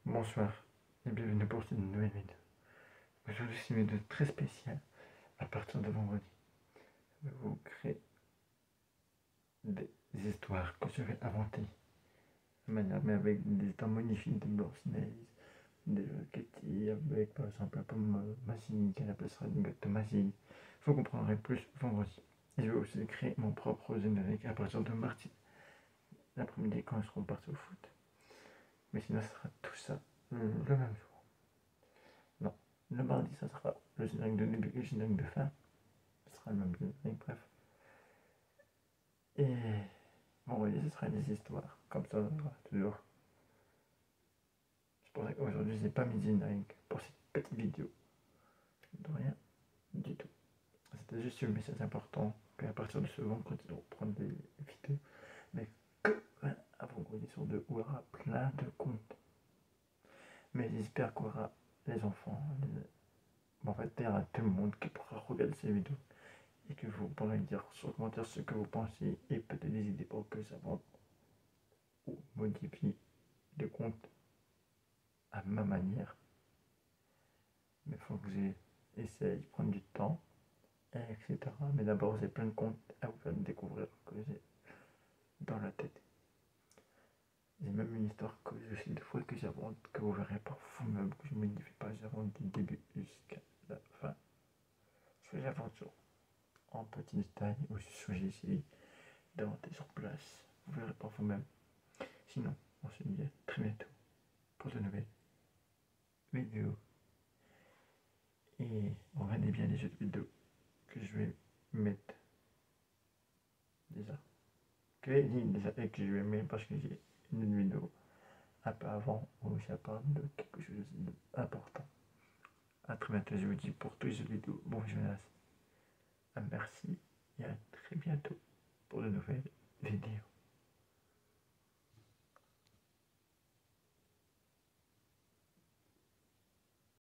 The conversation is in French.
Bonsoir et bienvenue pour cette nouvelle vidéo. Aujourd'hui c'est une vidéo très spéciale. À partir de vendredi, je vais vous créer des histoires que je vais inventer de manière, mais avec des histoires magnifiques de Blanche-Neige, de Kitty, avec par exemple la pomme Magie, qu'elle appellera une gotte de magie. Vous comprendrez plus vendredi. Et je vais aussi créer mon propre générique à partir de mardi, l'après-midi quand ils seront partis au foot. Mais sinon, ce sera tout ça le même jour. Non, le mardi, ça sera le générique de début et le générique de fin. Ce sera le même générique, bref. Et vendredi, ce sera des histoires. Comme ça, on aura toujours. C'est pour ça qu'aujourd'hui, j'ai pas mis de générique pour cette petite vidéo. De rien du tout. C'était juste le message important qu'à partir de ce vendredi, on reprend des vidéos. Mais que à vendredi sur deux, où il y aura plein de comptes. Mais j'espère qu'il y aura les enfants, en fait, il y aura tout le monde qui pourra regarder ces vidéos et que vous pourrez dire sur le commentaire ce que vous pensez et peut-être des idées pour que ça monte ou modifie le compte à ma manière. Mais il faut que j'essaye de prendre du temps, etc. Mais d'abord, j'ai plein de comptes à vous faire découvrir que j'ai dans la tête. J'ai même une histoire que je sais des fois que j'invente, que vous verrez pas vous-même, que je ne modifie pas, j'invente du début jusqu'à la fin. Ce que j'invente en petit détail ou ce que j'essaye d'inventer sur place. Vous verrez pas vous-même. Sinon, on se dit à très bientôt pour de nouvelles vidéos. Et regardez bien les autres vidéos que je vais mettre déjà. Que j'ai dit déjà et que je vais mettre parce que j'ai une vidéo un peu avant où ça parle de quelque chose d'important. A très bientôt, je vous dis pour toutes les autres vidéos. Bon, je vous laisse. Merci.